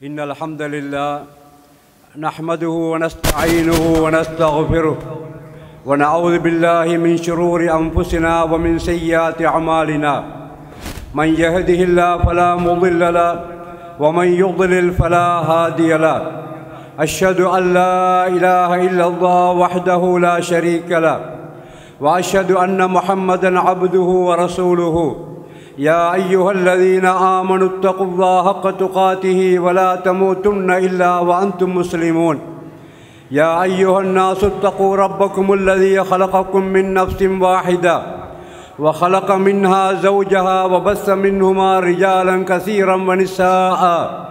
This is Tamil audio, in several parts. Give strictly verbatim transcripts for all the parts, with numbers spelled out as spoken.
إن الحمد لله نحمده ونستعينه ونستغفره ونعوذ بالله من شرور أنفسنا ومن سيئات أعمالنا من يهده الله فلا مضل له ومن يضلل فلا هادي له أشهد أن لا إله إلا الله وحده لا شريك له وأشهد أن محمدا عبده ورسوله يا أيها الذين آمنوا اتقوا الله حق تقاته ولا تموتن إلا وأنتم مسلمون يا أيها الناس اتقوا ربكم الذي خلقكم من نفس واحدة وخلق منها زوجها وبث منهما رجالا كثيرا ونساء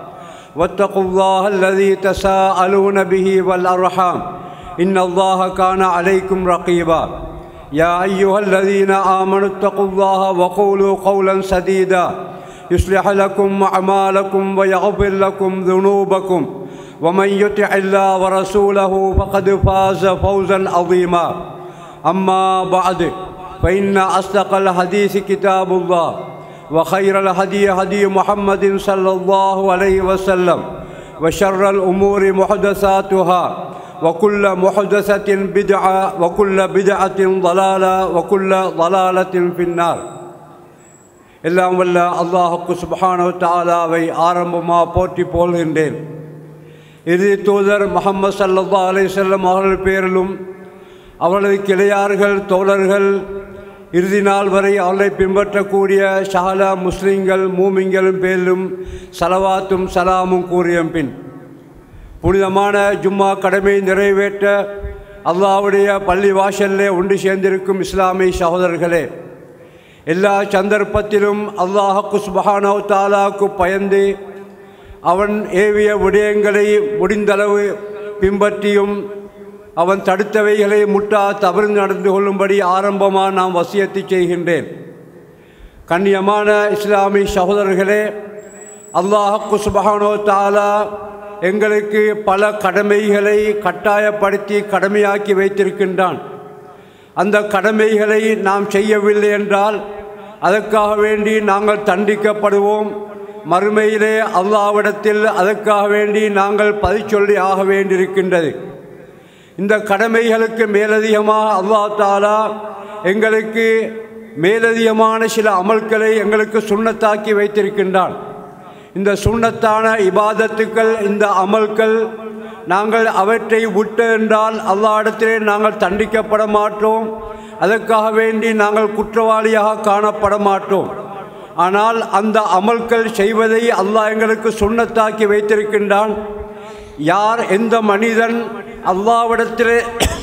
واتقوا الله الذي تساءلون به والأرحام إن الله كان عليكم رقيبا يا أيها الذين آمنوا اتقوا الله وقولوا قولا سديدا يصلح لكم أعمالكم ويغفر لكم ذنوبكم ومن يطع الله ورسوله فقد فاز فوزا عظيما أما بعد فإن أصدق الحديث كتاب الله وخير الهدي هدي محمد صلى الله عليه وسلم وشر الأمور محدثاتها وكل محدثة بدعة وكل بدعة ضلالة وكل ضلالة في النار எல்லாம் வல்ல அல்லாஹ்வுக்கு சுப்ஹானஹு வ தஆலாவை ஆரம்பமாக போற்றி புகழ்கின்றேன். இறுதி தூதர் முஹம்மது ஸல்லல்லாஹு அலைஹி வஸல்லம் அவர்கள் பேரிலும் அவரது கிளையார்கள் தோழர்கள் இறுதி நாள் வரை அவர்களை பின்பற்றக்கூடிய சகல முஸ்லிம்கள் மூமின்களின் பேரிலும் ஸலவாத்தும் சலாமும் கூறிய பின் புனிதமான ஜும்மா கடமை நிறைவேற்ற அல்லாஹ்வுடைய பள்ளி வாசலிலே ஒன்று சேர்ந்திருக்கும் இஸ்லாமிய சகோதரர்களே, எல்லா சந்தர்ப்பத்திலும் அல்லாஹ்வுக்கு சுப்ஹானஹு வ தஆலாவுக்கு பயந்து அவன் ஏவிய விடயங்களை முடிந்தளவு பின்பற்றியும் அவன் தடுத்தவைகளை முட்டா தவறு நடந்து கொள்ளும்படி ஆரம்பமாக நாம் வசியத்து செய்கின்றேன். கண்ணியமான இஸ்லாமிய சகோதரர்களே, அல்லாஹ்வுக்கு சுப்ஹானஹு வ தஆலா எங்களுக்கு பல கடமைகளை கட்டாயப்படுத்தி கடமையாக்கி வைத்திருக்கின்றான். அந்த கடமைகளை நாம் செய்யவில்லை என்றால் அதற்காக வேண்டி நாங்கள் தண்டிக்கப்படுவோம். மறுமையிலே அல்லாஹ்விடத்தில் அதற்காக வேண்டி நாங்கள் பதிச்சொல்லி ஆக வேண்டியிருக்கின்றது. இந்த கடமைகளுக்கு மேலதிகமாக அல்லாஹ் தஆலா எங்களுக்கு மேலதிகமான சில அமல்களை எங்களுக்கு சுன்னத்தாக்கி வைத்திருக்கின்றான். இந்த சுன்னத்தான இபாதத்துக்கள், இந்த அமல்கள் நாங்கள் அவற்றை விட்டு என்றால் அல்லாஹ்விடத்திலே நாங்கள் தண்டிக்கப்பட மாட்டோம். அதற்காக வேண்டி நாங்கள் குற்றவாளியாக காணப்பட மாட்டோம். ஆனால் அந்த அமல்கள் செய்வதை அல்லாஹ் எங்களுக்கு சுன்னத்தாக்கி வைத்திருக்கின்றான். யார் எந்த மனிதன் அல்லாஹ்விடத்திலே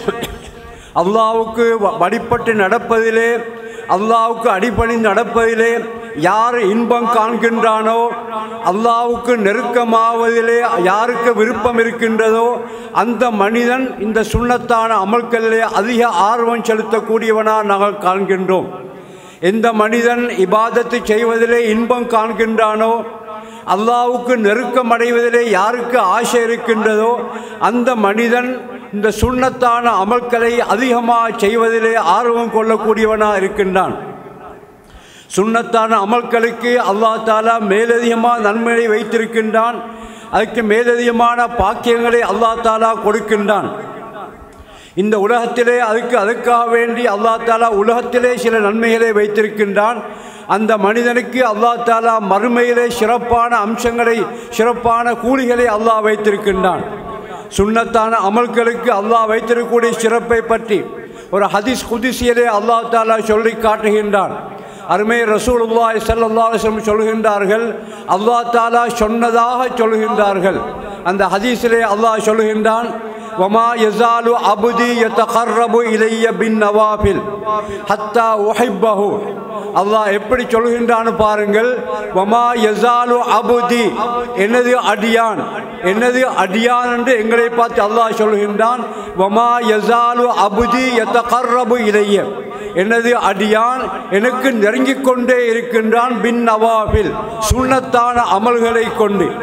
அல்லாஹ்வுக்கு வழிபட்டு நடப்பதிலே அல்லாஹ்வுக்கு அடிபணிந்து நடப்பதிலே யார் இன்பம் காண்கின்றானோ, அல்லாஹ்வுக்கு நெருக்கமாவதிலே யாருக்கு விருப்பம் இருக்கின்றதோ அந்த மனிதன் இந்த சுன்னத்தான அமல்களிலே அதிக ஆர்வம் செலுத்தக்கூடியவனாக நாங்கள் காண்கின்றோம். எந்த மனிதன் இபாதத்து செய்வதிலே இன்பம் காண்கின்றானோ, அல்லாஹ்வுக்கு நெருக்கம் அடைவதிலே யாருக்கு ஆசை இருக்கின்றதோ அந்த மனிதன் இந்த சுன்னத்தான அமல்களை அதிகமாக செய்வதிலே ஆர்வம் கொள்ளக்கூடியவனாக இருக்கின்றான். சுன்னத்தான அமல்களுக்கு அல்லாஹ் தஆலா மேலதிகமாக நன்மையை வைத்திருக்கின்றான். அதுக்கு மேலதிகமான பாக்கியங்களை அல்லாஹ் தஆலா கொடுக்கின்றான். இந்த உலகத்திலே அதுக்கு அதுக்காக வேண்டி அல்லாஹ் தஆலா உலகத்திலே சில நன்மைகளை வைத்திருக்கின்றான். அந்த மனிதனுக்கு அல்லாஹ் தஆலா மறுமையிலே சிறப்பான அம்சங்களை சிறப்பான கூலிகளை அல்லாஹ் வைத்திருக்கின்றான். சுன்னத்தான அமல்களுக்கு அல்லாஹ் வைத்திருக்கக்கூடிய சிறப்பை பற்றி ஒரு ஹதீஸ் குதிசியிலே அல்லாஹ் தஆலா சொல்லி காட்டுகின்றான். அருமை ரசூலுல்லாஹி ஸல்லல்லாஹு அலைஹி வஸல்லம் சொல்கின்றார்கள், அல்லாஹ் தஆலா சொன்னதாக சொல்கின்றார்கள். அந்த ஹதீஸிலே அல்லாஹ் சொல்கின்றான், வமா யஸாலு அப்தி யதகர்ரபு இலைய பின் நவாஃபில் ஹத்தா உஹிப்பஹு. அல்லாஹ் எப்படி சொல்கின்றான்னு பாருங்கள். வமா யஸாலு அப்தி, எனது அடியான், எனது அடியான் என்று எங்களை பார்த்து அல்லாஹ் சொல்கின்றான். வமா யஸாலு அப்தி யதகர்ரபு இலைய, எனது அடியான் எனக்கு நெருங்கிக் கொண்டே இருக்கின்றான் பின் நவாஃபில், சுன்னத்தான அமல்களை கொண்டு.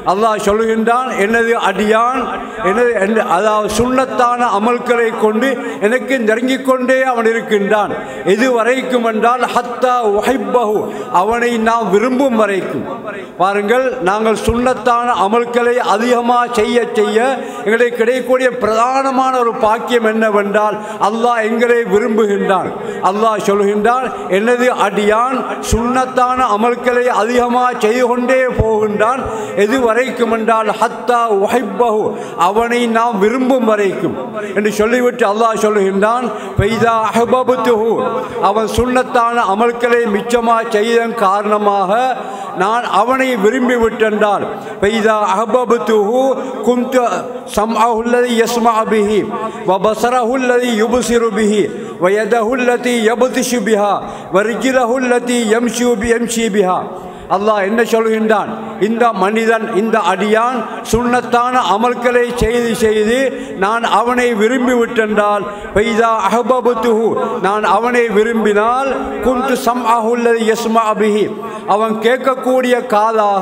அல்லாஹ் சொல்லுகின்றான், எனது அடியான் எனது அதாவது சுன்னத்தான அமல்களை கொண்டு எனக்கு நெருங்கிக் கொண்டே அவன் இருக்கின்றான். எது வரைக்கும் என்றால் ஹத்தா உஹிப்பஹு, அவனை நாம் விரும்பும் வரைக்கும். பாருங்கள், நாங்கள் சுன்னத்தான அமல்களை அதிகமாக செய்ய செய்ய எங்களுக்கு கிடைக்கக்கூடிய பிரதானமான ஒரு பாக்கியம் என்னவென்றால் அல்லாஹ் எங்களை விரும்புகின்றான். அல்லாஹ் சொல்கின்றான், எனது அடியான் சுன்னத்தான அமல்களை அதிகமாக செய்து கொண்டே போகின்றான். எது வரைக்கும் என்றால் ஹத்தா உஹிப்பஹு, அவனை நாம் விரும்பும் வரைக்கும் என்று சொல்லிவிட்டு அல்லாஹ் சொல்லுகின்றான், ஃபைதா அஹ்பப்துஹு, அவன் சுன்னத்தான அமல்களை மிச்சமாக செய்ததன் காரணமாக நான் அவனை விரும்பிவிட்டென்றால் ஃபைதா அஹ்பப்துஹு குன்து சம்அஹு அல்லதி யஸ்மஅ பிஹி வ பஸரஹு அல்லதி யுப்ஸிரு பிஹி வ யதஹு அல்லதி யப்திஷு பிஹா வ ரிஜ்லஹு அல்லதி யம்ஷு பி யம்ஷி பிஹா. அல்லாஹ் என்ன சொல்கின்றான், இந்த மனிதன் இந்த அடியான் சுன்னத்தான அமல்களை செய்து செய்து நான் அவனை விரும்பிவிட்டென்றால் ஃபைதா அஹ்பப்துஹு, நான் அவனை விரும்பினால் குன்து சம்அஹு அல்லதி யஸ்மஅ பிஹி, அவன் கேட்கக்கூடிய காதாக,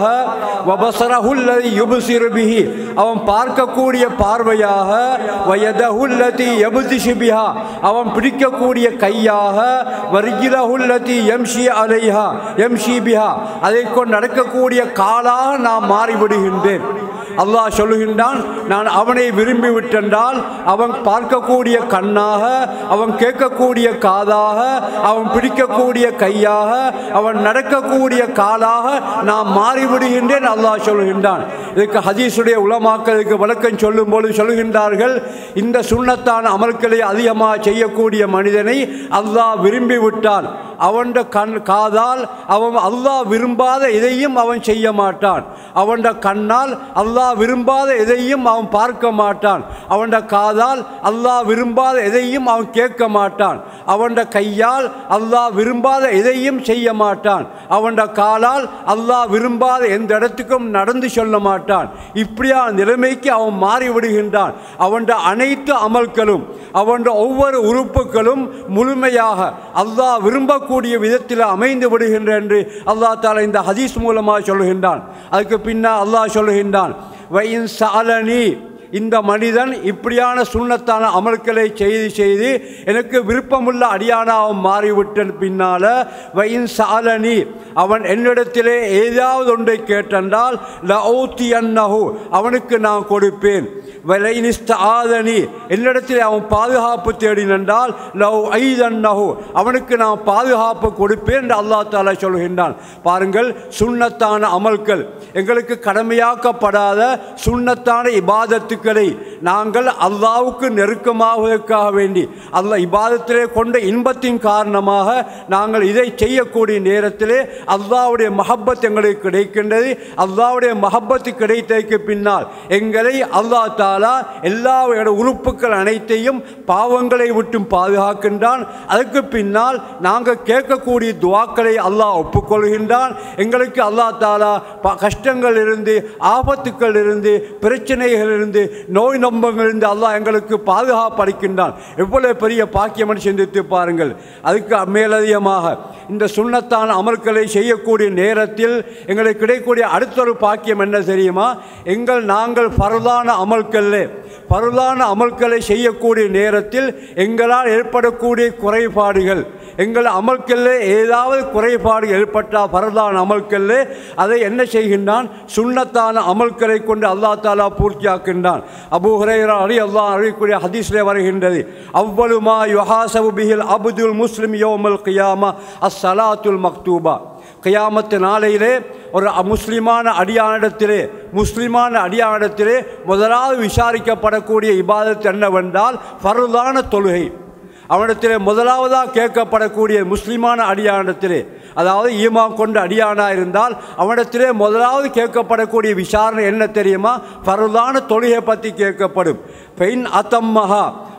வபஸரஹு அல்லதி யுப்ஸிரு பிஹி, அவன் பார்க்கக்கூடிய பார்வையாக, வயதஹு அல்லதி யப்திஷு பிஹா, அவன் பிடிக்கக்கூடிய கையாக, வரிஜ்லஹு அல்லதி யம்ஷி அலைஹா யம்ஷி பிஹா, அதை கொண்டு நடக்கக்கூடிய காலாக நான் மாறிவிடுகின்றேன். அல்லாஹ் சொல்லுகின்றான், நான் அவனை விரும்பிவிட்டென்றால் அவன் பார்க்கக்கூடிய கண்ணாக, அவன் கேட்கக்கூடிய காதாக, அவன் பிடிக்கக்கூடிய கையாக, அவன் நடக்கக்கூடிய காலாக நான் மாறிவிடுகின்றேன். அல்லாஹ் சொல்லுகின்றான். இதுக்கு ஹதீஸுடைய உலமாக்களுக்கு விளக்கம் சொல்லும் போது சொல்லுகின்றார்கள், இந்த சுன்னத்தான அமல்களை அதிகமாக செய்யக்கூடிய மனிதனை அல்லாஹ் விரும்பிவிட்டான். அவன் கண் காதால் அவன் அல்லாஹ் விரும்பாத எதையும் அவன் செய்ய மாட்டான். அவன் கண்ணால் அல்லாஹ் விரும்பாத எதையும் அவன் பார்க்க மாட்டான். அவன் காதால் அல்லாஹ் விரும்பாத எதையும் அவன் கேட்க மாட்டான். அவன் கையால் அல்லாஹ் விரும்பாத எதையும் செய்ய மாட்டான். அவன் காலால் அல்லாஹ் விரும்பாத எந்த இடத்துக்கும் நடந்து சொல்ல மாட்டான். இப்படியான நிலைமைக்கு அவன் மாறிவிடுகின்றான். அவன் அனைத்து அமல்களும் அவன் ஒவ்வொரு உறுப்புகளும் முழுமையாக அல்லாஹ் விரும்ப கூடிய விதத்தில் அமைந்து விடுகின்ற என்று அல்லாஹ் தஆலா இந்த ஹதீஸ் மூலமாக சொல்லுகின்றான். அதுக்கு பின்னால் அல்லாஹ் சொல்லுகின்றான், வஇன் சஅலனி, இந்த மனிதன் இப்படியான சுன்னத்தான அமல்களை செய்து செய்து எனக்கு விருப்பமுள்ள அடியானாக மாறிவிட்ட பின்னால வஇன் சஅலனி, அவன் என்னிடத்திலே ஏதாவது ஒன்றை கேட்டென்றால் லஊதியன்னஹு, அவனுக்கு நான் கொடுப்பேன். வலைனிஸ்தஆதனி, என்னிடத்தில் அவன் பாதுகாப்பு தேடினென்றால் லவ் ஐதன்னஹு, அவனுக்கு நான் பாதுகாப்பு கொடுப்பேன் என்று அல்லாஹ் தஆலா சொல்கின்றான். பாருங்கள், சுன்னத்தான அமல்கள், எங்களுக்கு கடமையாக்கப்படாத சுன்னத்தான இபாதத்துக்களை நாங்கள் அல்லாஹ்வுக்கு நெருக்கமாவதற்காக வேண்டி அல்லாஹ் இபாதத்திலே கொண்ட இன்பத்தின் காரணமாக நாங்கள் இதை செய்யக்கூடிய நேரத்திலே அல்லாஹ்வுடைய மஹப்பத் எங்களுக்கு கிடைக்கின்றது. அல்லாஹ்வுடைய மஹப்பத்து கிடைத்ததற்கு பின்னால் எங்களை அல்லாஹ் தஆலா எல்லா உறுப்புகள் அனைத்தையும் பாவங்களை விட்டும் பாதுகாக்கின்றான். அதற்கு பின்னால் நாங்கள் கேட்கக்கூடிய துவாக்களை அல்லாஹ் ஒப்புக்கொள்கின்றான். எங்களுக்கு அல்லாஹ் தஆலா கஷ்டங்கள் இருந்து, ஆபத்துக்கள் இருந்து, பிரச்சனைகள் இருந்து, நோய் நொம்பங்கள் இருந்து அல்லாஹ் எங்களுக்கு பாதுகாப்பு அளிக்கின்றான். எவ்வளவு பெரிய பாக்கியம் என்று சிந்தித்து பாருங்கள். அதுக்கு மேலதிகமாக இந்த சுன்னத்தான அமல்களை செய்யக்கூடிய நேரத்தில் எங்களுக்கு கிடைக்கக்கூடிய அடுத்த ஒரு பாக்கியம் என்ன தெரியுமா? எங்கள் நாங்கள் ஃபர்லான அமல்களே ஃபர்லான அமல்களை செய்யக்கூடிய நேரத்தில் எங்களால் ஏற்படக்கூடிய குறைபாடுகள், எங்கள் அமல்களில் ஏதாவது குறைபாடு ஏற்பட்டால் ஃபர்லான அமல்களில் அதை என்ன செய்கின்றான்? சுன்னத்தான அமல்களை கொண்டு அல்லாஹ் தஆலா பூர்த்தியாக்கின்றான். அபூ ஹுரைரா ரலியல்லாஹு அன்ஹு அறிவிக்கக்கூடிய ஹதீஸிலே வருகின்றது, அவ்வலு மா யுஹாஸபு பிஹில் அப்துல் முஸ்லிம் யௌமல் கியாமா அஸ்ஸலாத்துல் மக்தூபா. கியாமத்து நாளையிலே ஒரு முஸ்லிமான அடியானிடத்திலே முஸ்லிமான அடியானிடத்திலே முதலாவது விசாரிக்கப்படக்கூடிய இபாதத் என்னவென்றால் ஃபர்லான தொழுகை. அவனிடத்திலே முதலாவதாக கேட்கப்படக்கூடிய முஸ்லிமான அடியானிடத்திலே, அதாவது ஈமான் கொண்ட அடியானா இருந்தால் அவனிடத்திலே முதலாவது கேட்கப்படக்கூடிய விசாரணை என்ன தெரியுமா? ஃபர்லான தொழுகை பற்றி கேட்கப்படும். பெயின் அத்தம்மஹா,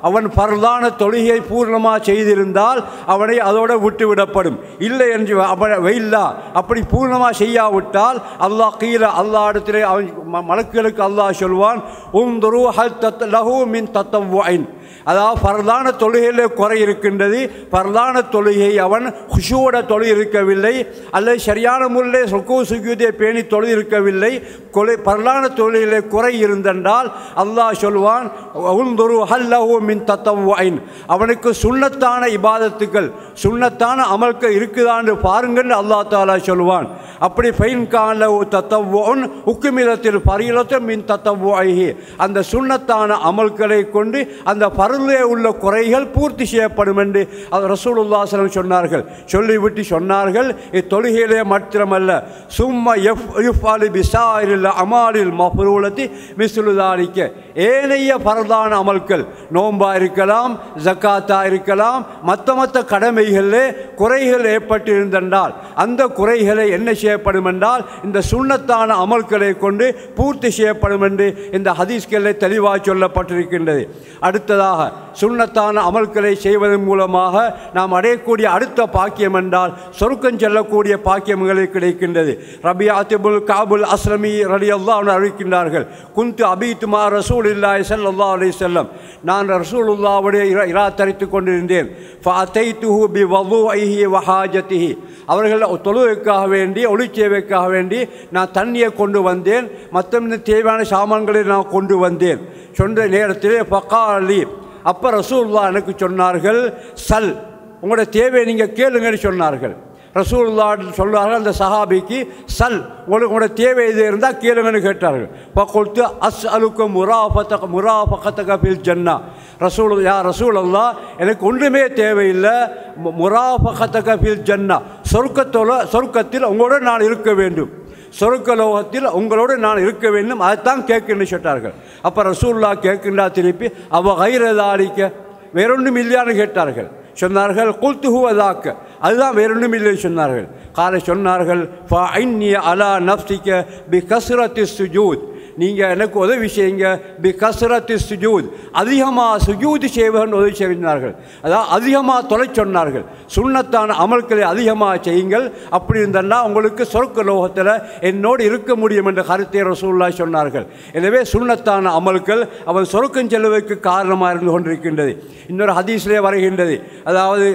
அவன் பரலான தொழுகையை பூர்ணமாக செய்திருந்தால் அவனை அதோடு விட்டுவிடப்படும். இல்லை என்று வெயில்லா அப்படி பூர்ணமாக செய்யாவிட்டால் அல்லாஹ் கீழே அல்லாஹ் இடத்திலே அவன் மலக்குகளுக்கு அல்லாஹ் சொல்வான், உந்துரு ஹல் தத் லஹு மின் தத்தவ்வுஇன், அதாவது பரலான தொழுகையிலே குறை இருக்கின்றது, பரலான தொழுகை அவன் ஹுஷூட தொழு இருக்கவில்லை, அல்லது சரியான முறையில் ருக்கு சுஜூதை பேணி தொழு இருக்கவில்லை, கொலை பரலான தொழுகையிலே குறை இருந்தென்றால் அல்லாஹ் சொல்வான், உந்துரு ஹல் லஹு மின் தத்தவ்வுஇன், அவனுக்கு சுன்னத்தான இபாதத்துக்கள் சுன்னத்தான அமல்கள் இருக்குதான்னு பாருங்கள் அல்லாஹ் தஆலா சொல்வான். அப்படி ஃபைன் கான் லஹு தத்தவ்வுன் உக்மிலத்தில் ஃபரீலத்தும் மின் தத்தவ்வுஇஹி, அந்த சுன்னத்தான அமல்களை கொண்டு அந்த பருளே உள்ள குறைகள் பூர்த்தி செய்யப்படும் என்று ரசூலுல்லாஹி ஸல்லல்லாஹு அலைஹி வஸல்லம் சொன்னார்கள். சொல்லிவிட்டு சொன்னார்கள், இத்தொழுகையிலே மாத்திரமல்ல, சும்மா யுஃபாலு பிசாயிரில் அமாலில் மஃரூலத்தி மிஸ்லு தாலிக, ஏனைய பரதான அமல்கள் நோன்பா இருக்கலாம், ஜக்காத்தா இருக்கலாம், மற்ற மற்ற கடமைகளிலே குறைகள் ஏற்பட்டிருந்தால் அந்த குறைகளை என்ன செய்யப்படும் என்றால் இந்த சுன்னத்தான அமல்களை கொண்டு பூர்த்தி செய்யப்படும் என்று இந்த ஹதீஸ்களில் தெளிவாக சொல்லப்பட்டிருக்கின்றது. அடுத்ததாக சுன்னத்தான அமல்களை செய்வதன் மூலமாக நாம் அடையக்கூடிய அடுத்த பாக்கியம் என்றால் சொர்க்கம் செல்லக்கூடிய பாக்கியங்களை கிடைக்கின்றது. ரபியாத்துல் காபுல் அஸ்லமி ரலியல்லாஹு அன்ஹு அறிவிக்கின்றார்கள், குந்து அபீத்துமா ரசூலுல்லாஹி ஸல்லல்லாஹு அலைஹி வஸல்லம், நான் ரசூலுல்லாஹ்வுடைய இரா தரித்து கொண்டிருந்தேன். ஃபஅதைதுஹு பிவதுஇஹி வஹாஜதிஹி, அவர்கள் தொழுகைக்காக வேண்டி ஒளிச்சேவைக்காக வேண்டி நான் தண்ணியை கொண்டு வந்தேன், மற்ற தேவையான சாமான்களை நான் கொண்டு வந்தேன். சொன்ன நேரத்திலே ஃபகாலி, அப்போ ரசூலுல்லாஹ் எனக்கு சொன்னார்கள், சல், உங்களோட தேவையை நீங்கள் கேளுங்கன்னு சொன்னார்கள். ரசூலுல்லாஹ் சொல்கிறார்கள் அந்த சஹாபிக்கு, சல், உங்களுக்கு உங்களோட தேவை இது இருந்தால் கேளுங்கன்னு கேட்டார்கள். ஃபகுல்து அஸ் அலுக்க முராஃபத முராஃபகதக ஃபில் ஜன்னா, ரசூல் யா ரசூலல்லாஹ் எனக்கு ஒன்றுமே தேவையில்லை, முராஃபகதக ஃபில் ஜன்னா, சொர்க்கத்தோட சொர்க்கத்தில் உங்களோட நான் இருக்க வேண்டும், சொர்க்கலோகத்தில் உங்களோடு நான் இருக்க வேண்டும், அதைத்தான் கேட்குன்னு சொன்னார்கள். அப்போ ரசூலுல்லாஹ் கேட்கின்றா திருப்பி, அவ கைரதாளிக்க வேறொன்றும் இல்லையான்னு கேட்டார்கள். சொன்னார்கள், குல்து ஹுவ தாக்க, அதுதான் வேறொன்றும் இல்லை சொன்னார்கள். காலை சொன்னார்கள், ஃபஅன்னி அலா நஃப்ஸிக பி கஸ்ரத்தி சுஜூத், நீங்கள் எனக்கு உதவி செய்யுங்க, பி கஸ்ரத்தி சுஜூத், அதிகமாக சுஜூத் செய்வன் உதவி செய்கிறார்கள். அதாவது அதிகமாக தொலை சொன்னார்கள், சுன்னத்தான அமல்களை அதிகமாக செய்யுங்கள், அப்படி இருந்தால் உங்களுக்கு சொர்க்க லோகத்தில் என்னோடு இருக்க முடியும் என்ற கருத்தை ரசூலுல்லாஹ் சொன்னார்கள். எனவே சுன்னத்தான அமல்கள் அவன் சொர்க்கம் செல்வதற்கு காரணமாக இருந்து கொண்டிருக்கின்றது. இன்னொரு ஹதீஸ்லேயே வருகின்றது, அதாவது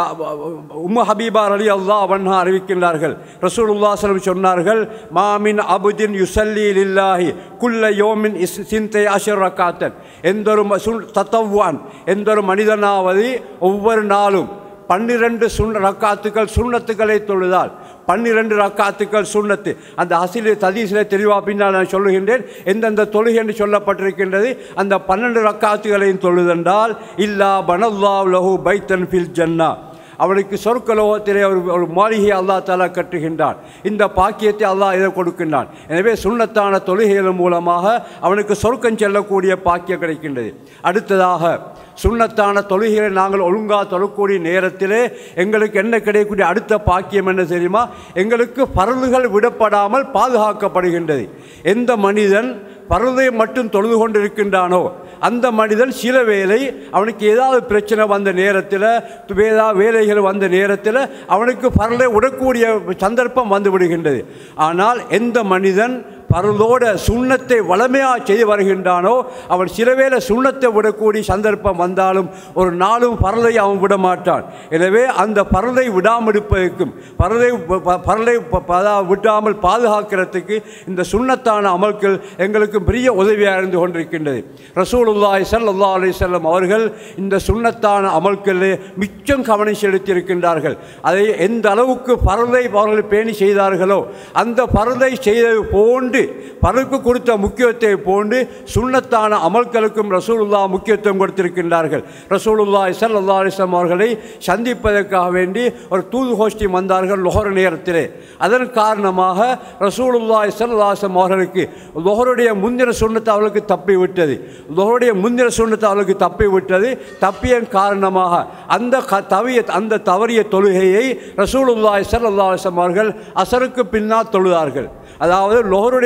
உம்மு ஹபீபா ரலியல்லாஹு அன்ஹா அறிவிக்கின்றார்கள், ரசூலுல்லாஹி ஸல்லல்லாஹு அலைஹி வஸல்லம் சொன்னார்கள், மாமின் அபுதின் யுஸல்லி லில்லாஹி குல்ல யோமின் சிந்தை அஷர் ரக்காத்தன், எந்தொரு தத்தவ்வான் எந்தொரு மனிதனாவது ஒவ்வொரு நாளும் பன்னிரண்டு சுன் ரக்காத்துக்கள் சுன்னத்துக்களை தொழுதால், பன்னிரண்டு ரக்காத்துக்கள் சுன்னத்து, அந்த அசிலே ததீசிலே தெளிவாக பின்னால் நான் சொல்லுகின்றேன் எந்தெந்த தொழுகை என்று சொல்லப்பட்டிருக்கின்றது. அந்த பன்னெண்டு ரக்காத்துகளையும் தொழுதென்றால் இல்லா பனல்லாஹு லஹு பைத்தன் ஃபில் ஜன்னா, அவனுக்கு சொர்க்கலோகத்திலே ஒரு ஒரு மாளிகையை அல்லாஹ் தஆலா கட்டுகின்றான். இந்த பாக்கியத்தை அல்லாஹ் இதை கொடுக்கின்றான். எனவே சுன்னத்தான தொழுகைகள் மூலமாக அவனுக்கு சொர்க்கம் செல்லக்கூடிய பாக்கியம் கிடைக்கின்றது. அடுத்ததாக சுன்னத்தான தொழுகைகளை நாங்கள் ஒழுங்காக தொழக்கூடிய நேரத்திலே எங்களுக்கு என்ன கிடைக்கக்கூடிய அடுத்த பாக்கியம் என்ன தெரியுமா? எங்களுக்கு பரலுகள் விடப்படாமல் பாதுகாக்கப்படுகின்றது. எந்த மனிதன் பரலை மட்டும் தொழுது கொண்டிருக்கின்றானோ அந்த மனிதன் சில வேளை அவனுக்கு ஏதாவது பிரச்சனை வந்த நேரத்தில், ஏதாவது வேலைகள் வந்த நேரத்தில் அவனுக்கு பரலை விடக்கூடிய சந்தர்ப்பம் வந்து விடுகின்றது. ஆனால் எந்த மனிதன் பரலோட சுண்ணத்தை வளமையாக செய்து வருகின்றானோ அவன் சிலவேளை சுண்ணத்தை விடக்கூடிய சந்தர்ப்பம் வந்தாலும் ஒரு நாளும் பரலை அவன் விட மாட்டான். எனவே அந்த பரலை விடாமல் இருப்பதற்கும் பரலை பரலை விடாமல் பாதுகாக்கிறதுக்கு இந்த சுண்ணத்தான அமல்கள் எங்களுக்கு பெரிய உதவியாக இருந்து கொண்டிருக்கின்றது. ரசூலுல்லாஹி ஸல்லல்லாஹு அலைஹி வஸல்லம் அவர்கள் இந்த சுண்ணத்தான அமல்களில் மிச்சம் கவனம் செலுத்தியிருக்கின்றார்கள். அதை எந்த அளவுக்கு பரலை அவர்கள் பேணி செய்தார்களோ அந்த பரலை செய்தது போன்று பரலுக்கு கொடுத்த முக்கியத்தை போன்று சுன்னத்தான அமல்களுக்கும் ரசூலுல்லாஹ் முக்கியத்துவம் கொடுத்திருக்கின்றார்கள். ரசூலுல்லாஹி ஸல்லல்லாஹு அலைஹி வஸல்லம் அவர்களை சந்திப்பதற்காக வேண்டி ஒரு தூது கோஷ்டி வந்தார்கள் லொஹர் நேரத்திலே. அதன் காரணமாக ரசூலுல்லாஹி ஸல்லல்லாஹு அலைஹி வஸல்லம் அவர்களுக்கு லொஹருடைய முந்தின சுன்னத்து அவர்களுக்கு தப்பி விட்டது. லொஹருடைய முந்தின சுன்னத்து அவர்களுக்கு தப்பி விட்டது. தப்பிய காரணமாக அந்த தவிய அந்த தவறிய தொழுகையை ரசூலுல்லாஹி ஸல்லல்லாஹு அலைஹி வஸல்லம் அவர்கள் அசருக்கு பின்னால் தொழுதார்கள். அதாவது லொஹருடைய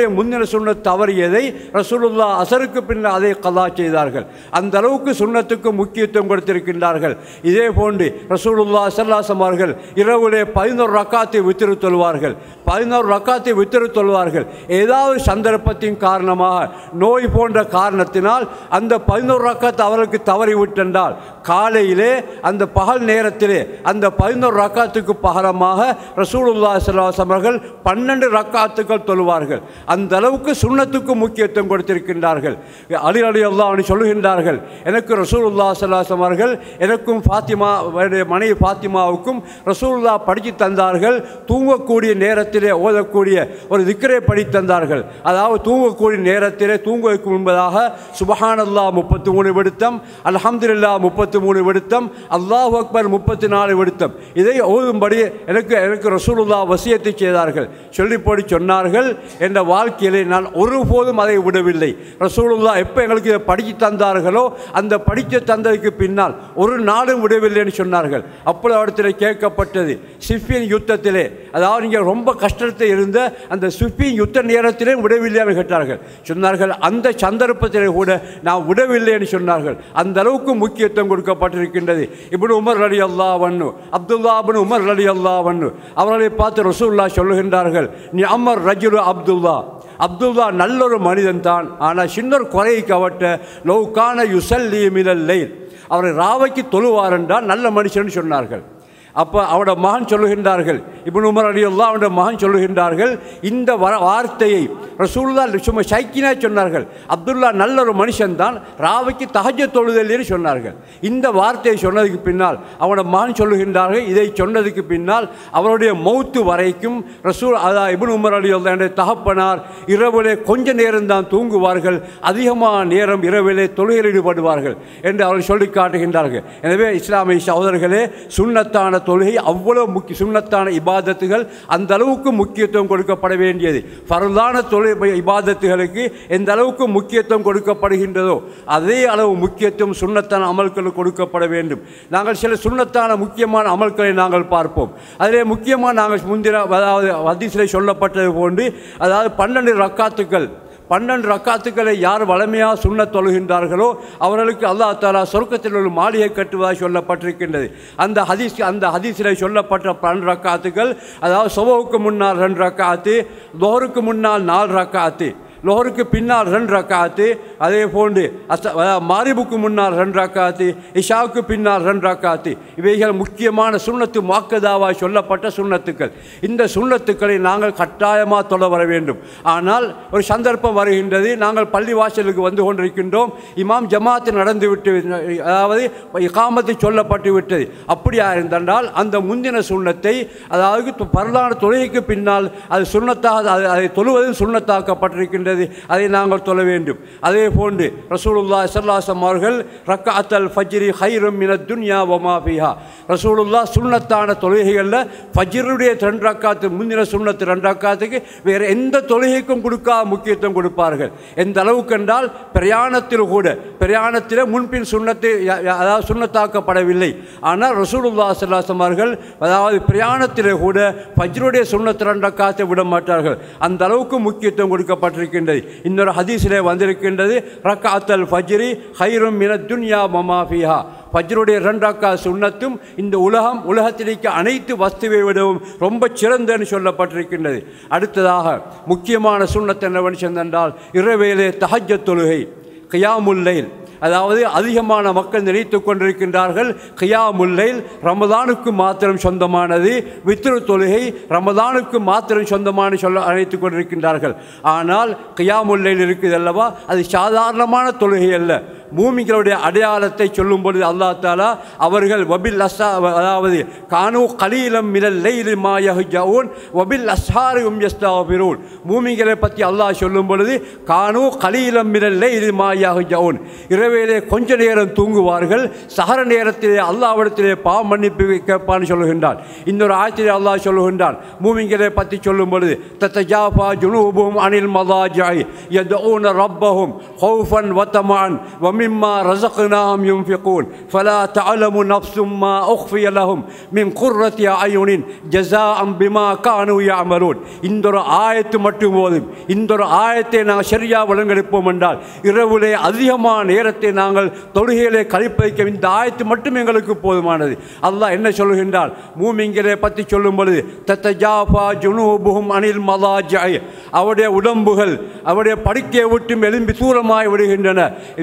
ஃபஜ்ருடைய முந்தின சுன்னத் தவறியதை ரசூலுல்லாஹ் அசருக்கு பின்னர் அதை கலா செய்தார்கள். அந்த அளவுக்கு சுன்னத்துக்கு முக்கியத்துவம் கொடுத்திருக்கின்றார்கள். இதே போன்று ரசூலுல்லாஹ் ஸல்லல்லாஹு அலைஹி வஸல்லம் அவர்கள் இரவுலே பதினோரு ரக்காத்தை வித்திரு தொழுவார்கள். பதினோரு ரக்காத்தை வித்திரு தொழுவார்கள். ஏதாவது சந்தர்ப்பத்தின் காரணமாக நோய் போன்ற காரணத்தினால் அந்த பதினோரு ரக்காத் அவர்களுக்கு தவறிவிட்டென்றால் காலையிலே அந்த பகல் நேரத்திலே அந்த பதினோரு ரக்காத்துக்கு பகரமாக ரசூலுல்லாஹி ஸல்லல்லாஹு அலைஹி வஸல்லம் அவர்கள் பன்னெண்டு ரக்காத்துக்கள் தொழுவார்கள். அந்த அளவுக்கு சுன்னத்துக்கு முக்கியத்துவம் கொடுத்திருக்கின்றார்கள். அலி ரலியல்லாஹு அன்ஹு சொல்லுகின்றார்கள், எனக்கு ரசூலுல்லாஹி ஸல்லல்லாஹு அலைஹி வஸல்லம் அவர்கள் எனக்கும் ஃபாத்திமா மனைவி ஃபாத்திமாவுக்கும் ரசூலுல்லாஹ் படித்து தந்தார்கள். தூங்கக்கூடிய நேரத்திலே ஓதக்கூடிய ஒரு திக்ரை படித்து தந்தார்கள். அதாவது தூங்கக்கூடிய நேரத்திலே தூங்குவதற்கு முன்பதாக சுப்ஹானல்லாஹ் முப்பத்தி மூணு விடுத்தம், அல்ஹம்துலில்லாஹ் முப்பத்தி மூணு விடுத்தம், அல்லாஹு அக்பர் முப்பத்தி நாலு விடுத்தம், இதை ஓதும்படி எனக்கு எனக்கு ரசூலுல்லாஹ் வசியத்தை செய்தார்கள். சொல்லிப்படி சொன்னார்கள், என்ற வாழ்க்கையிலே நான் ஒருபோதும் அதை விடவில்லை. ரசூலுல்லாஹ் எப்போ எங்களுக்கு இதை படித்து தந்தார்களோ அந்த படித்து தந்ததுக்கு பின்னால் ஒரு நாளும் விடவில்லை என்று சொன்னார்கள். அப்பொழுது இடத்தில் கேட்கப்பட்டது, சிஃபின் யுத்தத்திலே, அதாவது நீங்கள் ரொம்ப கஷ்டத்தில் இருந்த அந்த சிஃபின் யுத்த நேரத்திலே விடவில்லை என்று கேட்டார்கள். சொன்னார்கள், அந்த சந்தர்ப்பத்திலே கூட நான் விடவில்லை என்று சொன்னார்கள். அந்த அளவுக்கு முக்கியத்துவம் கொடுக்கப்பட்டிருக்கின்றது. இப்னு உமர் ரலியல்லாஹு அன்ஹு, அப்துல்லா இப்னு உமர் ரலியல்லாஹு அன்ஹு அவர்களை பார்த்து ரசூலுல்லாஹ் சொல்லுகின்றார்கள், நீ அமர் ரஜுலு அப்துல்லா, அப்துல்லா நல்லொரு மனிதன் தான், ஆனால் சின்ன குறையை கவட்ட லௌகான யுசல்லி மினல் லைல், அவரை ராவைக்கு தொழுவார் என்றால் நல்ல மனுஷன் சொன்னார்கள். அப்போ அவனோட மகன் சொல்லுகின்றார்கள், இப்னு உமர் ரலியல்லாஹு அவனோட மகன் சொல்லுகின்றார்கள், இந்த வார்த்தையை ரசூலுல்லாஹ் சும்மா சைக்கினா சொன்னார்கள். அப்துல்லா நல்ல ஒரு மனுஷன்தான், ராவைக்கு தஹஜ்ஜத் தொழுதல் சொன்னார்கள். இந்த வார்த்தையை சொன்னதுக்கு பின்னால் அவனோட மகன் சொல்லுகின்றார்கள், இதை சொன்னதுக்கு பின்னால் அவருடைய மௌத்து வரைக்கும் ரசூல் அதாவது இப்னு உமர் ரலியல்லாஹு அன்ஹு தகப்பனார் இரவிலே கொஞ்ச நேரம் தான் தூங்குவார்கள், அதிகமான நேரம் இரவிலே தொழுகையில் ஈடுபடுவார்கள் என்று அவர்கள் சொல்லி காட்டுகின்றார்கள். எனவே இஸ்லாமிய சகோதரர்களே, சுன்னத்தான தொழுகை அவ்வளவு முக்கிய சுன்னத்தான இபாதத்துகள் அந்த அளவுக்கு முக்கியத்துவம் கொடுக்கப்பட வேண்டியது. ஃபர்தான தொழுகை இபாதத்துகளுக்கு எந்த அளவுக்கு முக்கியத்துவம் கொடுக்கப்படுகின்றதோ அதே அளவு முக்கியத்துவம் சுன்னத்தான அமல்களுக்கு கொடுக்கப்பட வேண்டும். நாங்கள் சில சுன்னத்தான முக்கியமான அமல்களை நாங்கள் பார்ப்போம். அதிலே முக்கியமாக நாங்கள் முந்தின அதாவது ஹதீஸிலே சொல்லப்பட்டது போன்று, அதாவது பன்னெண்டு ரக்காத்துக்கள் பன்னெண்டு ரக்காத்துக்களை யார் வளமையாக சுன்னத் தொழுகின்றார்களோ அவர்களுக்கு அல்லாஹ் தஆலா சொர்க்கத்தில் ஒரு மாளிகை கட்டுவதாக சொல்லப்பட்டிருக்கின்றது. அந்த ஹதீஸ் அந்த ஹதீஸில் சொல்லப்பட்ட பன்னெண்டு ரக்காத்துக்கள், அதாவது சுபஹுக்கு முன்னால் ரெண்டு ரக்காத்து, லுஹருக்கு முன்னால் நாலு ரக்காத்து, லோஹருக்கு பின்னால் ரெண்டு ரக்காத்து, அதே போன்று அச மாரிபுக்கு முன்னால் ரெண்டு ரக்காத்து, இஷாவுக்கு பின்னால் ரெண்டு ரக்காத்து, இவைகள் முக்கியமான சுன்னத்து முஅக்கதாவாய் சொல்லப்பட்ட சுன்னத்துக்கள். இந்த சுன்னத்துக்களை நாங்கள் கட்டாயமாக தொழ வர வேண்டும். ஆனால் ஒரு சந்தர்ப்பம் வருகின்றது, நாங்கள் பள்ளி வாசலுக்கு வந்து கொண்டிருக்கின்றோம், இமாம் ஜமாத்து நடந்து விட்டு, அதாவது இகாமத்து சொல்லப்பட்டு விட்டது. அப்படியா இருந்தால் அந்த முந்தின சுன்னத்தை, அதாவது பரலான தொழுகைக்கு பின்னால் அது சுன்னத்தாக அதை தொழுவது சுன்னத்தாக்கப்பட்டிருக்கின்றது, அதை நாங்கள் தொழ வேண்டும். அதே போன்று ரசூலுல்லாஹி ஸல்லல்லாஹு அலைஹி வஸல்லம் அவர்கள் ரக்அத்துல் ஃபஜ்ரி கைரும் மினத் துன்யா வ மா ஃபீஹா, ரசூலுல்லாஹ் சுன்னத்தான தொழுகைகளில் ஃபஜ்ருடைய ரெண்டு ரக்காத்து, முந்தின சுன்னத்து ரெண்டு ரக்காத்துக்கு வேறு எந்த தொழுகைக்கும் கொடுக்காத முக்கியத்துவம் கொடுப்பார்கள். எந்த அளவுக்கு என்றால் பிரயாணத்தில் கூட, பிரயாணத்தில் முன்பின் சுன்னத்தை அதாவது சுன்னத்தாக்கப்படவில்லை, ஆனால் ரசூலுல்லாஹி ஸல்லல்லாஹு அலைஹி வஸல்லம் அவர்கள் அதாவது பிரயாணத்தில் கூட ஃபஜ்ருடைய சுன்னத்து ரெண்டு ரக்காத்தை விட மாட்டார்கள். அந்த அளவுக்கு முக்கியத்துவம் கொடுக்கப்பட்டிருக்கின்றது. இன்னொரு ஹதீஸிலே வந்திருக்கின்றது, ரக்அத்துல் ஃபஜ்ரி கைரும் மினத் துன்யா வ மா ஃபீஹா, ஃபஜ்ருடைய ரெண்டு ரக்காத் சுன்னத்தும் இந்த உலகம் உலகத்திற்கு அனைத்து வஸ்துவை விடவும் ரொம்ப சிறந்தன்னு சொல்லப்பட்டிருக்கின்றது. அடுத்ததாக முக்கியமான சுன்னத் என்னவென்று சொன்னால் இரவேலே தஹஜ்ஜத் தொழுகை, கியாமுல் லைல். அதாவது அதிகமான மக்கள் நினைத்து கொண்டிருக்கின்றார்கள் கியாமுல் லைல் ரமதானுக்கு மாத்திரம் சொந்தமானது, வித்ரு தொழுகை ரமதானுக்கு மாத்திரம் சொந்தமான சொல்ல அழைத்து கொண்டிருக்கின்றார்கள். ஆனால் கியாமுல் லைல் இருக்குது அல்லவா, அது சாதாரணமான தொழுகை அல்ல. மூமிகளுடைய அடையாளத்தை சொல்லும் பொழுது அல்லாஹ் தஆலா அவர்கள் வபில் அஸ்ஸா அதாவது கானு கலீலம் மினல் லைலி மா யஹ்ஜஊன் வபில் அஸ்ஹாரி ஹும் யஸ்தக்ஃபிரூன், மூமிகளை பற்றி அல்லாஹ் சொல்லும் பொழுது கானு கலீலம் மினல் லைலி மா யஹ்ஜஊன், இரவிலே கொஞ்ச நேரம் தூங்குவார்கள், சஹர நேரத்திலே அல்லாஹ்விடத்திலே பாவ மன்னிப்பு கேட்பான்னு சொல்லுகின்றான். இன்னொரு ஆயத்திலே அல்லாஹ் சொல்லுகின்றான் மூமிகளை பற்றி சொல்லும் பொழுது தத்தஜாஃபா ஜுனூபுஹும் அனில் மதாஜிஇ யதுஊன ரப்பஹும் ஹௌஃபன் வ தமஅன் வ وَمِمَّا رَزَقْنَاهُمْ يُنْفِقُونَ فَلَا تَعْلَمُ نَفْسٌ مَا أُخْفِيَ لَهُم مِنْ قُرَّةِ أَعْيُنٍ جَزَاءً بِمَا كَانُوا يَعْمَلُونَ. இந்த ஒரு ஆயத்து மட்டும் போதும். இந்த ஒரு ஆயத்தை நாங்கள் சரியாக வழங்கெடுப்போம் என்றால் இரவிலே அதிகமான நேரத்தை நாங்கள் தொழுகையிலே கழிப்பதற்கு இந்த ஆயத்து மட்டும் எங்களுக்கு போதுமானது. அல்லாஹ் என்ன சொல்கின்றால் மூமின்களை பற்றி சொல்லும் பொழுது தத்தஜாஃபா ஜுனூபுஹும் அனில் மலாஜிஇ, அவருடைய உடம்புகள் அவருடைய படுக்கையை விட்டு எழும்பி தூரமாகி விடுகின்றன.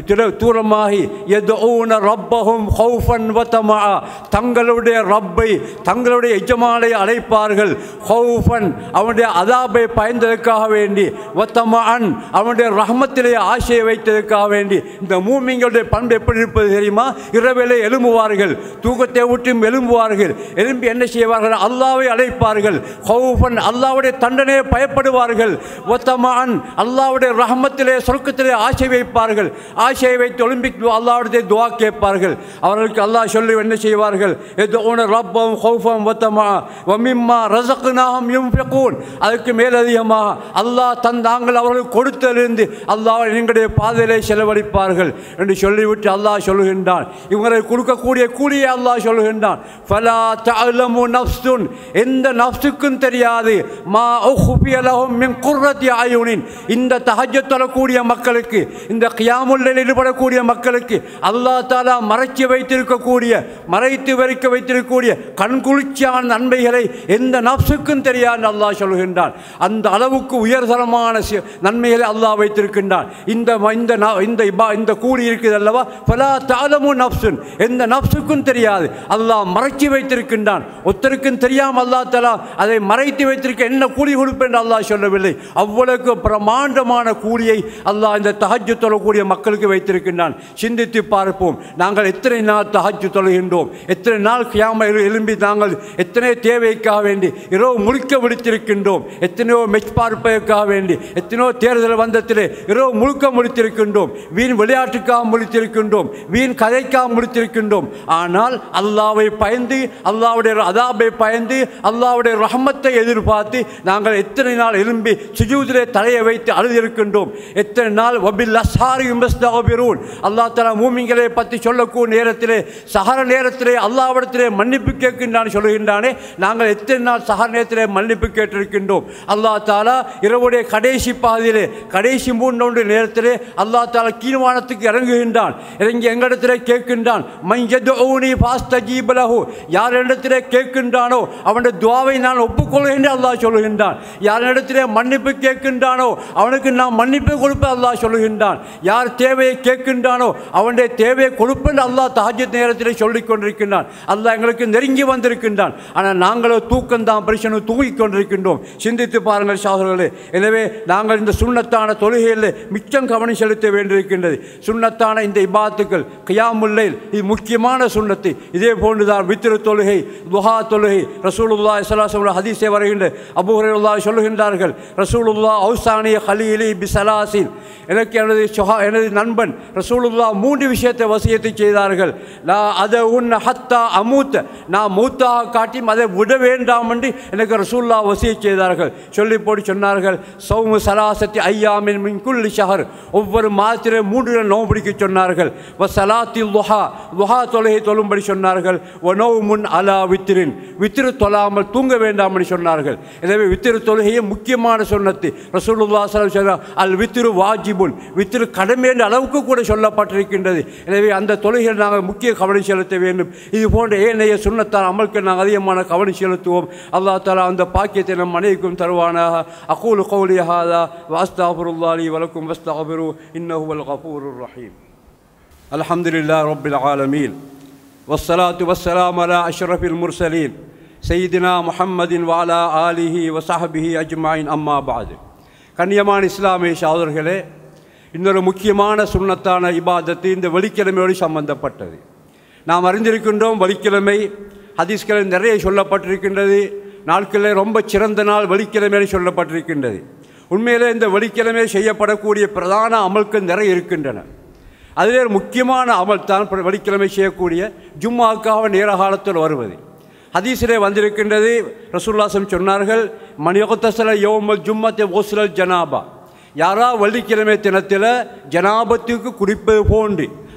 தூரமாகி யதுஊன ரப்பஹும் ஹௌஃபன் வ தமஆ, தங்களுடைய ரப்பை தங்களுடைய எஜமானை அழைப்பார்கள். ஹௌஃபன் அவனுடைய அதாபை பயந்ததற்காக வேண்டி, வ தமஅன் அவனுடைய ரஹ்மத்திலே ஆசையை வைத்ததற்காக வேண்டி. இந்த மூமின்களுடைய பண்பு எப்படி இருப்பது தெரியுமா? இரவிலே எழும்புவார்கள், தூக்கத்தை விட்டு எழும்புவார்கள். எழும்பி என்ன செய்வார்கள்? அல்லாஹ்வை அழைப்பார்கள். ஹௌஃபன் அல்லாஹ்வுடைய தண்டனையை பயப்படுவார்கள். வ தமஅன் அல்லாஹ்வுடைய ரஹ்மத்திலே சொர்க்கத்திலே ஆசை வைப்பார்கள். ஆசையை வைத்து எழும்பி அல்லாஹ்விடத்தை துஆ கேட்பார்கள். அவர்களுக்கு அல்லாஹ் சொல்லி என்ன செய்வார்கள்? யதுஊன ரப்பஹும் ஹௌஃபன் வ தமஆ வ மிம்மா ரஸக்னாஹும் யுன்ஃபிகூன். அதுக்கு மேலதிகமாக அல்லாஹ் தந்தாங்கள் அவர்களுக்கு கொடுத்ததிலிருந்து அல்லாஹ் எங்களுடைய பாதையிலே செலவழிப்பார்கள் என்று சொல்லிவிட்டு அல்லாஹ் சொல்லுகின்றான். இவங்களுக்கு கொடுக்கக்கூடிய கூலியை அல்லாஹ் சொல்லுகின்றான். ஃபலா தஅலமு நஃப்ஸுன், எந்த நஃப்ஸுக்கும் தெரியாது, மா உஃபிய லஹும் மின் குர்ரத்தி அயுனின், இந்த தஹஜ்ஜத் தொழக்கூடிய மக்களுக்கு, இந்த கியாமுல் லைல் ஈடுபடக்கூடிய மக்களுக்கு அல்லாஹ் தஆலா மறைச்சு வைத்திருக்கக்கூடிய மறைத்து வைக்க வைத்திருக்கக்கூடிய கண்குளிர்ச்சியான நன்மைகளை எந்த நஃப்ஸுக்கும் தெரியாது அல்லாஹ் சொல்கின்றான். அந்த அளவுக்கு உயர்தரமான நன்மைகளை அல்லாஹ் வைத்திருக்கின்றான். இந்த இந்த இந்த கூலி இருக்குது அல்லவா, ஃபலா தஅலமு நஃப்ஸுன், எந்த நஃப்ஸுக்கும் தெரியாது, அல்லாஹ் மறைச்சு வைத்திருக்கின்றான். ஒருத்தருக்கும் தெரியாமல் அல்லாஹ் தஆலா அதை மறைத்து வைத்திருக்க என்ன கூலி கொடுப்பேன் என்று அல்லாஹ் சொல்லவில்லை. அவ்வளவு பிரமாண்டமான கூலியை அல்லாஹ் இந்த தஹஜ்ஜுத் தொழக்கூடிய மக்களுக்கு வைத்திருக்கின்றான். சிந்தித்து பார்ப்போம், நாங்கள் எத்தனை நாள் தஹஜ்ஜுத் தொழுகின்றோம், எத்தனை நாள் கியாம எழும்பி நாங்கள் எத்தனை தேவைக்காக வேண்டி இரவு முழுக்க விடுத்திருக்கின்றோம், எத்தனையோ மெச் பார்ப்பதற்காக வேண்டி எத்தனையோ தேர்தல் வந்தத்திலே இரவு முழுக்க முடித்திருக்கின்றோம், வீண் விளையாட்டுக்காக முடித்திருக்கின்றோம், வீண் கதைக்காக முடித்திருக்கின்றோம். ஆனால் அல்லாஹ்வை பயந்து அல்லாஹ்வுடைய அதாபை பயந்து அல்லாஹ்வுடைய ரஹ்மத்தை எதிர்பார்த்து நாங்கள் எத்தனை நாள் எழும்பி சுஜூதிலே தலையை வைத்து அழுதிருக்கின்றோம். எத்தனை நாள் வபில் அஸ்ஹாரி யுஸ்தக்பிரூன், அல்லாஹ் தஆலா மூமின்களை பற்றி சொல்லக்கூடிய நேரத்திலே சஹர நேரத்திலே அல்லாஹ்விடத்திலே மன்னிப்பு கேட்கின்றான் சொல்கின்றானே, நாங்கள் எத்தனை நாள் சஹர நேரத்திலே மன்னிப்பு கேட்டிருக்கின்றோம். அல்லாஹ் தஆலா இரவுடைய கடைசி பாதியிலே கடைசி மூன்று நேரத்திலே அல்லாஹ் தஆலா கீழ்வானத்துக்கு இறங்குகின்றான். இறங்கி எங்களிடத்திலே கேட்கின்றான், மன் யதுஊனி ஃபஸ்தஜீபு லஹு, யார் இடத்திலே கேட்கின்றானோ அவனுடைய துஆவை நான் ஒப்புக்கொள்கின்றேன் அல்லாஹ் சொல்கின்றான். யார் இடத்திலே மன்னிப்பு கேட்கின்றானோ அவனுக்கு நான் மன்னிப்பு கொடுப்பேன் அல்லாஹ் சொல்கின்றான். யார் தேவையை கேட்கின்றானோ அவனுடைய தேவையை கொடுப்பேன் அல்லாஹ் தஹஜ்ஜுத் நேரத்திலே சொல்லிக் கொண்டிருக்கின்றான். அல்லாஹ் எங்களுக்கு நெருங்கி வந்திருக்கின்றான். ஆனால் நாங்களோ தூக்கம் தான் பிரச்சனை தூங்கிக் கொண்டிருக்கின்றோம். சிந்தித்து பாருங்கள் சகோதரர்களே. எனவே நாங்கள் இந்த சுன்னத்தான தொழுகையில் மிச்சம் கவனம் செலுத்த வேண்டியிருக்கின்றது. சுன்னத்தான இந்த இபாத்துக்கள் கியாமுல் லைல் இது முக்கியமான சுன்னத்து. இதே போன்றுதான் வித்ரு தொழுகை, துஹா தொழுகை. ரசூலுல்லாஹி ஸல்லல்லாஹு அலைஹி வஸல்லம் ஹதீஸே வருகின்ற அபூ ஹுரைரா சொல்லுகின்றார்கள், ரசூலுல்லாஹ் ஔசானி ஹலீலி பிஸலாசின், எனக்கு எனது எனது நண்பன் ரசூலுல்லாஹ் மூன்று விஷயத்தை வசியத்து செய்தார்கள். லா அத உன் ஹத்தா அமூத், நான் மூத்தாக காட்டி அதை விட வேண்டாம் என்று எனக்கு ரசூலுல்லாஹ் வசியத் செய்தார்கள். சொல்லி போட்டு சொன்னார்கள், சௌமு சலாசத்தி ஐயாமின் மின் குல்லி ஷஹர், ஒவ்வொரு மாதத்திலே மூன்று நாள் நோன்பு பிடிக்க சொன்னார்கள். வ சலாத்தி லுஹா, லுஹா தொழுகை தொழும்படி சொன்னார்கள். வ நௌமுன் அலா வித்ரின், வித்ரு தொழாமல் தூங்க வேண்டாம் என்று சொன்னார்கள். எனவே வித்ரு தொழுகையே முக்கியமான சுன்னத்து. ரசூலுல்லாஹ் ஸல்லல்லாஹு அலைஹி வஸல்லம் அல் வித்ரு வாஜிபுன், வித்ரு கடமை என்ற அளவுக்கு கூட சொல்லப்பட்டிருக்கின்றது. எனவே அந்த தொழுகையில் நாங்கள் முக்கிய கவனம் செலுத்த வேண்டும். இது போன்ற ஏனைய சுன்னத்தான அமலுக்கு நாங்கள் அதிகமான கவனம் செலுத்துவோம். அல்லாஹ் தஆலா அந்த பாக்கியத்தை நம் அனைவருக்கும் தருவானாக. அகூலு கௌலி ஹாதா வ அஸ்தக்ஃபிருல்லாஹ் லி வ லக்கும் வஸ்தக்ஃபிரு இன்னஹு வல் கஃபூருர் ரஹீம். அல்ஹம்துலில்லாஹி ரப்பில் ஆலமீன் வஸ்ஸலாத்து வஸ்ஸலாமு அலா அஷ்ரஃபில் முர்ஸலீன் சையீதினா முஹம்மதின் வ அலா ஆலிஹி வ ஸஹ்பிஹி அஜ்மஈன். அம்மா பஅத். கண்ணியமான இஸ்லாமிய சகோதரர்களே, இன்னொரு முக்கியமான சுன்னத்தான இபாதத்து இந்த வெள்ளிக்கிழமையோடு சம்பந்தப்பட்டது. நாம் அறிந்திருக்கின்றோம், வெள்ளிக்கிழமை ஹதீஸ்களில் நிறைய சொல்லப்பட்டிருக்கின்றது. நாட்களில் ரொம்ப சிறந்த நாள் வெள்ளிக்கிழமை சொல்லப்பட்டிருக்கின்றது. உண்மையிலே இந்த வெள்ளிக்கிழமை செய்யப்படக்கூடிய பிரதான அமல்கள் நிறைய இருக்கின்றன. அதிலே முக்கியமான அமல் தான் வெள்ளிக்கிழமை செய்யக்கூடிய ஜும்மாவுக்காக நேர காலத்தில் வருவது. ஹதீஸிலே வந்திருக்கின்றது, ரசூலுல்லாஹ் சொன்னார்கள், மணியகுத்தசல யோமல் ஜும்மத்தை ஓசுலல் ஜனாபா, யாரா வெள்ளிக்கிழமை தினத்தில் ஜனாபத்துக்கு குடிப்பது போன்று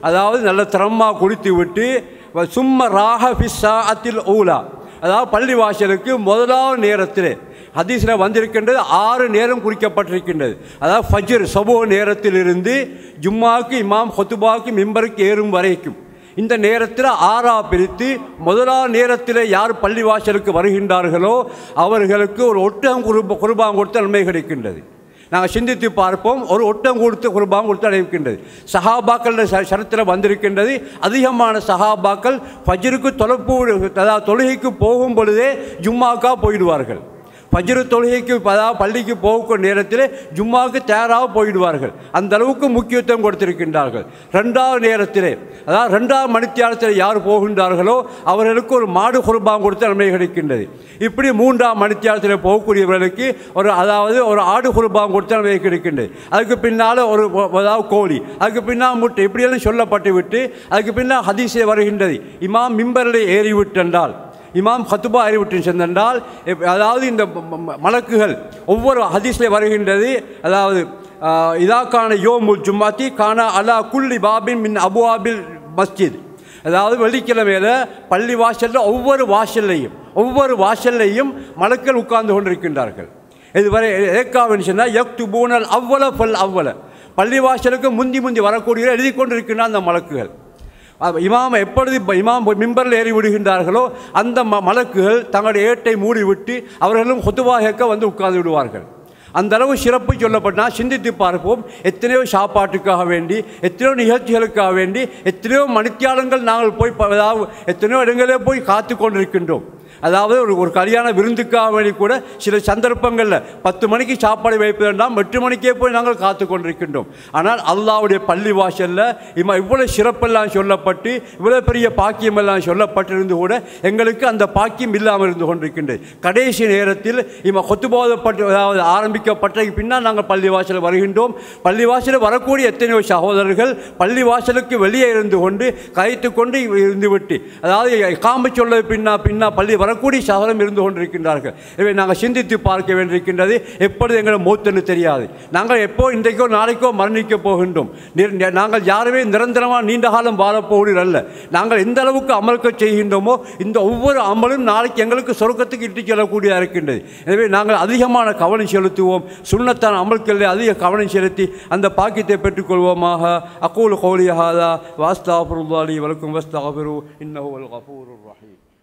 அதாவது நல்ல திறமாக குளித்து விட்டு சும்ம ராஹ ஃபிஸ்ஸா அத்தில் ஊலா, அதாவது பள்ளி வாசலுக்கு முதலாவது நேரத்தில் ஹதீஸில் வந்திருக்கின்றது ஆறு நேரம் குறிக்கப்பட்டிருக்கின்றது. அதாவது ஃபஜ்ர் சபோ நேரத்திலிருந்து ஜும்மாவுக்கு இமாம் ஹுத்துபாவுக்கு மிம்பருக்கு ஏறும் வரைக்கும் இந்த நேரத்தில் ஆறா பிரித்து முதலாவது நேரத்தில் யார் பள்ளி வாசலுக்கு வருகின்றார்களோ அவர்களுக்கு ஒரு ஒட்டகம் குருப குருபான் கொடுத்து நன்மை கிடைக்கின்றது. நாங்கள் சிந்தித்து பார்ப்போம். ஒரு ஒட்டம் கொடுத்து குருபான் கொடுத்து அடைக்கின்றது. சஹாபாக்கள் சரத்தில் வந்திருக்கின்றது. அதிகமான சஹாபாக்கள் ஃபஜ்ருக்கு தொலைப்பு, அதாவது தொழுகைக்கு போகும் பொழுதே ஜும்மாவுக்காக போயிடுவார்கள். ஃபஜ்ரு தொழுகைக்கு அதாவது பள்ளிக்கு போகக்கூடிய நேரத்தில் ஜும்மாவுக்கு தயாராக போயிடுவார்கள். அந்த அளவுக்கு முக்கியத்துவம் கொடுத்திருக்கின்றார்கள். ரெண்டாவது நேரத்தில், அதாவது ரெண்டாவது மணித்தியாலத்தில் யார் போகின்றார்களோ அவர்களுக்கு ஒரு மாடு குர்பான் கொடுத்து நன்மை கிடைக்கின்றது. இப்படி மூன்றாம் மணித்தியாலத்தில் போகக்கூடியவர்களுக்கு ஒரு அதாவது ஒரு ஆடு குர்பான் கொடுத்து நன்மை கிடைக்கின்றது. அதுக்கு பின்னால் ஒரு அதாவது கோழி, அதுக்கு பின்னால் முட்டை, இப்படியெல்லாம் சொல்லப்பட்டு விட்டு அதுக்கு பின்னால் ஹதீஸே வருகின்றது. இமாம் மிம்பரில் ஏறிவிட்டென்றால், இமாம் ஹத்துபா அறிவிட்டு சென்றால், அதாவது இந்த மலக்குகள் ஒவ்வொரு ஹதீஸில் வருகின்றது. அதாவது இதாக்கான யோமுல் ஜும்மாத்தி கானா அலா குல்லி பாபின் மின் அபுவாபில் மஸ்ஜித், அதாவது வெள்ளிக்கிழமையில் பள்ளி வாசலில் ஒவ்வொரு வாசல்லையும் ஒவ்வொரு வாசல்லையும் மலக்கள் உட்கார்ந்து கொண்டிருக்கின்றார்கள். இதுவரை ஏக்காவின்னு சொன்னால் எக் துபூனல் அவ்வளோ பல் அவ்வளோ, பள்ளி வாசலுக்கு முந்தி முந்தி வரக்கூடிய எழுதி கொண்டிருக்கின்ற அந்த மலக்குகள். இமாம் எப்பொழுது இமாம் மிம்பரில் ஏறி விடுகின்றார்களோ அந்த ம மலக்குகள் தங்களுடைய ஏட்டை மூடிவிட்டு அவர்களும் ஹுதுபா கேட்க வந்து உட்கார்ந்து விடுவார்கள். அந்த அளவு சிறப்பு சொல்லப்பட்டால் சிந்தித்து பார்ப்போம். எத்தனையோ சாப்பாட்டுக்காக வேண்டி, எத்தனையோ நிகழ்ச்சிகளுக்காக வேண்டி, எத்தனையோ மணித்தியாலங்கள் நாங்கள் போய் அதாவது எத்தனையோ இடங்களே போய் காத்து கொண்டிருக்கின்றோம். அதாவது ஒரு ஒரு கல்யாண விருந்துக்காக வேண்டி கூட சில சந்தர்ப்பங்களில் பத்து மணிக்கு சாப்பாடு வைப்பது வேண்டாம், எட்டு மணிக்கே போய் நாங்கள் காத்து கொண்டிருக்கின்றோம். ஆனால் அல்லாஹ்வுடைய பள்ளி வாசலில் இம்மா இவ்வளோ சிறப்பெல்லாம் சொல்லப்பட்டு இவ்வளோ பெரிய பாக்கியமெல்லாம் சொல்லப்பட்டிருந்து கூட எங்களுக்கு அந்த பாக்கியம் இல்லாமல் இருந்து கொண்டிருக்கின்றது. கடைசி நேரத்தில் இம்மா கொத்துபோதப்பட்டு அதாவது ஆரம்பிக்கப்பட்ட பின்னால் நாங்கள் பள்ளி வாசலில் வருகின்றோம். பள்ளி வாசலில் வரக்கூடிய எத்தனையோ சகோதரர்கள் பள்ளி வாசலுக்கு வெளியே இருந்து கொண்டு கரைத்து கொண்டு இருந்து விட்டு, அதாவது காம்பு சொல்ல பின்னா பின்னா பள்ளி வரக்கூடிய சகலம் இருந்து கொண்டிருக்கின்றார்கள். எனவே நாங்கள் சிந்தித்து பார்க்க வேண்டியிருக்கின்றது. எப்பொழுது எங்களை மூத்தன்னு தெரியாது. நாங்கள் எப்போ இன்றைக்கோ நாளைக்கோ மரணிக்க போகின்றோம். நாங்கள் யாருமே நிரந்தரமாக நீண்ட காலம் வாழப்போகிறீர் அல்ல. நாங்கள் எந்த அளவுக்கு அமல்க செய்கின்றோமோ இந்த ஒவ்வொரு அமலும் நாளைக்கு எங்களுக்கு சொர்க்கத்துக்கு இட்டு செல்லக்கூடியதாக இருக்கின்றது. எனவே நாங்கள் அதிகமான கவனம் செலுத்துவோம். சுன்னத்தான அமல்களில் அதிக கவனம் செலுத்தி அந்த பாக்கியத்தை பெற்றுக்கொள்வோமாக. அக்கூல் கௌலி ஹாதா வாஸ்தாஃபிருல்லாஹி வலக்கும் வஸ்தக்ஃபிரு இன்னஹு வல் கஃபூருர் ரஹீம்.